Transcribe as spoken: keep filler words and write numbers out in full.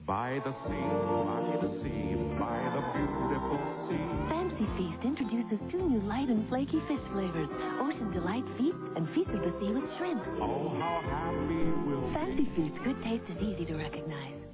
By the sea, by the sea, by the beautiful sea. Fancy Feast introduces two new light and flaky fish flavors. Ocean Delight Feast and Feast of the Sea with shrimp. Oh, how happy we'll be. Fancy Feast, good taste is easy to recognize.